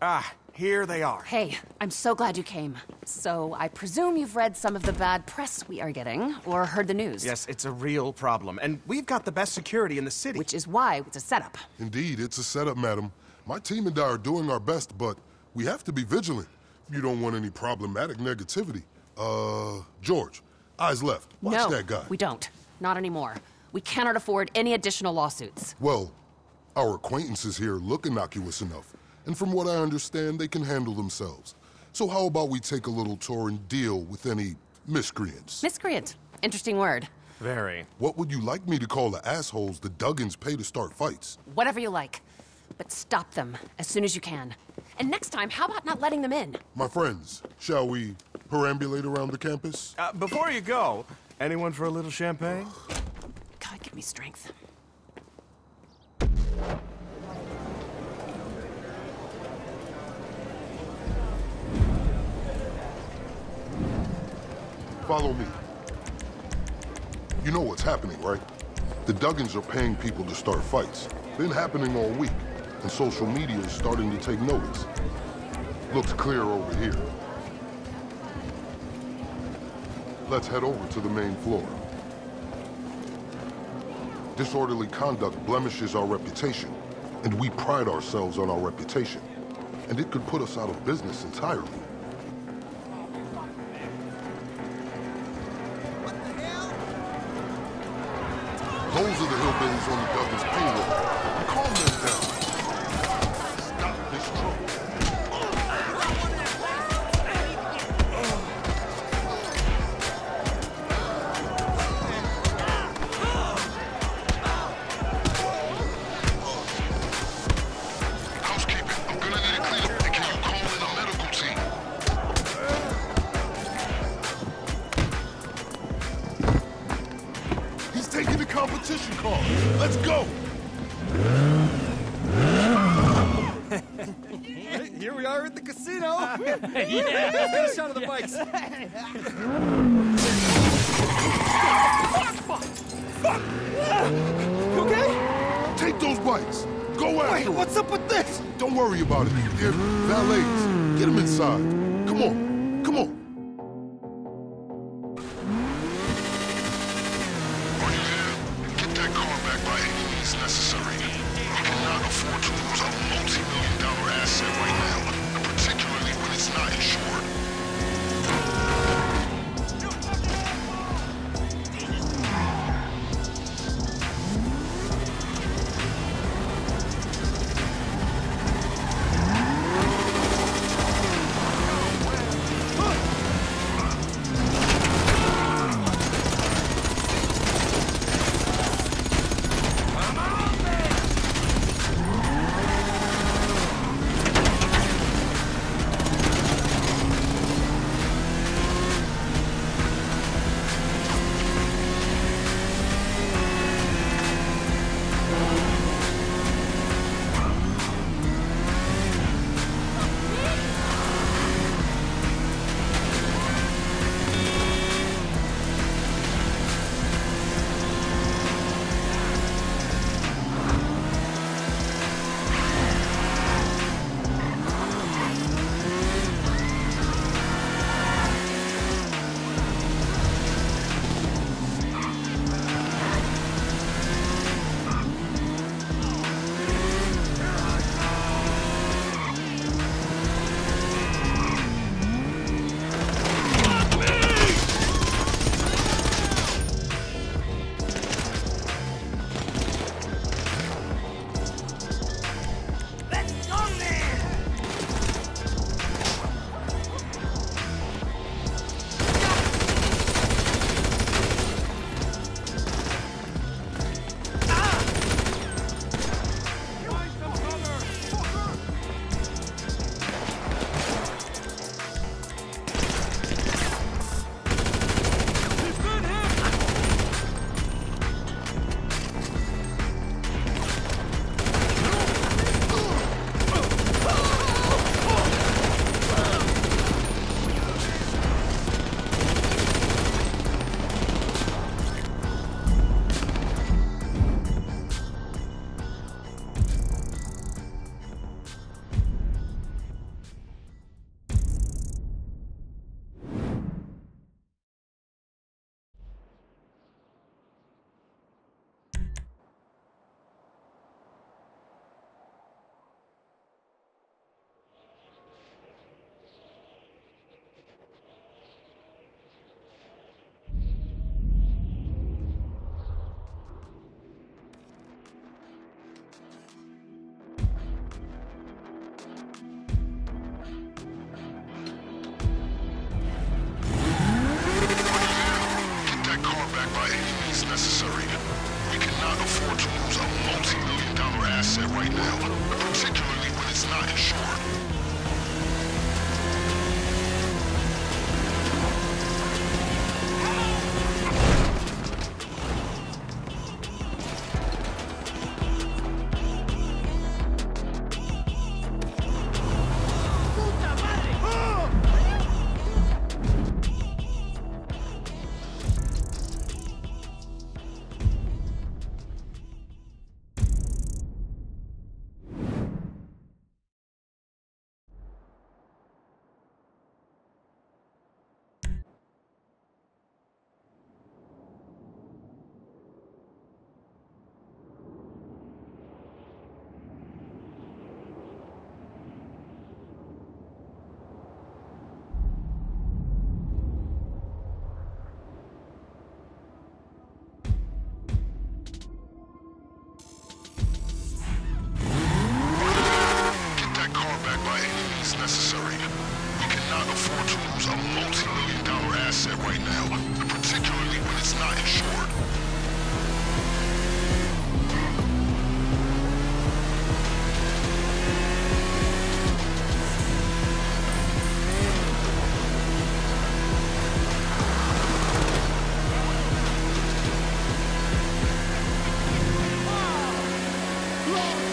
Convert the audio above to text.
Ah, here they are. Hey, I'm so glad you came. So, I presume you've read some of the bad press we are getting, or heard the news. Yes, it's a real problem, and we've got the best security in the city. Which is why it's a setup. Indeed, it's a setup, madam. My team and I are doing our best, but we have to be vigilant. You don't want any problematic negativity. George, eyes left. Watch that guy. No, we don't. Not anymore. We cannot afford any additional lawsuits. Well, our acquaintances here look innocuous enough. And from what I understand, they can handle themselves. So how about we take a little tour and deal with any miscreants? Miscreant. Interesting word. Very. What would you like me to call the assholes the Duggans pay to start fights? Whatever you like. But stop them as soon as you can. And next time, how about not letting them in? My friends, shall we perambulate around the campus? Before you go, anyone for a little champagne? God, give me strength. Follow me. You know what's happening, right? The Duggans are paying people to start fights. Been happening all week, and social media is starting to take notice. Looks clear over here. Let's head over to the main floor. Disorderly conduct blemishes our reputation, and we pride ourselves on our reputation. And it could put us out of business entirely. Those are the hillbillies on the Duggins payroll. Calm them down. Stop this trouble. Housekeeping, I'm gonna need a cleanup. And can you call in a medical team? He's taking the competition car. Let's go. Here we are at the casino. Yeah, let's get a shot of the bikes. You okay? Take those bikes. Go after Wait, them. what's up with this? Don't worry about it. They're valets. Get them inside. Come on. Come on. Are you there? Get that car back by any means necessary. We cannot afford to lose a multi-million-dollar asset right now, particularly when it's not insured. right now, particularly when it's not insured. Necessary. We cannot afford to lose a multi-million-dollar asset right now, particularly when it's not insured. Long